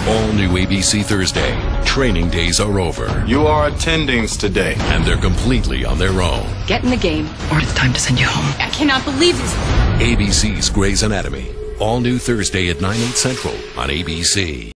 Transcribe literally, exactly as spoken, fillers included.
All new A B C Thursday. Training days are over. You are attendings today. And they're completely on their own. Get in the game, or it's time to send you home. I cannot believe this. A B C's Grey's Anatomy. All new Thursday at nine, eight central on A B C.